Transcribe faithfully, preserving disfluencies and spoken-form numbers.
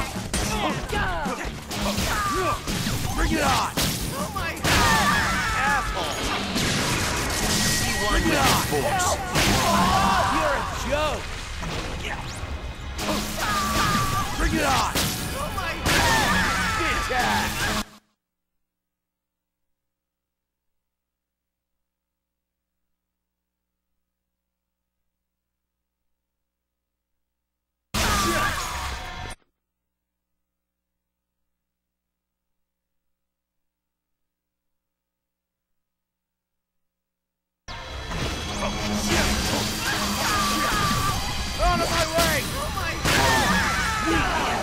Bring it on! Oh my God! Asshole! Bring it on! Force. You're a joke! Bring it on! Oh my God! Bitch ass! Out of my way! Oh my God!